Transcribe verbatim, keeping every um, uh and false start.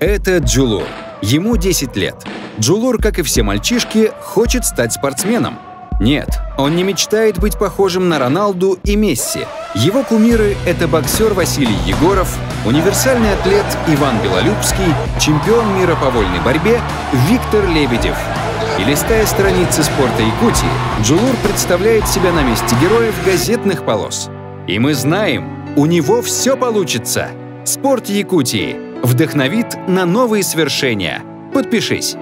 Это Джулур. Ему десять лет. Джулур, как и все мальчишки, хочет стать спортсменом. Нет, он не мечтает быть похожим на Роналду и Месси. Его кумиры — это боксер Василий Егоров, универсальный атлет Иван Белолюбский, чемпион мира по вольной борьбе Виктор Лебедев. И листая страницы спорта Якутии, Джулур представляет себя на месте героев газетных полос. И мы знаем, у него все получится. Спорт Якутии вдохновит на новые свершения. Подпишись.